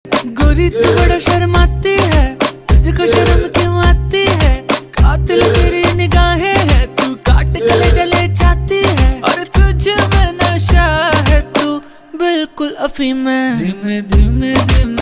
गोरी तू बड़ा शर्माती है, तुझको शर्म क्यों आती है? कातिल तेरी निगाहें है, तू काट गले जले जाती है। और तुझ में नशा है, तू बिल्कुल अफीम है। धीमे धीमे धीमे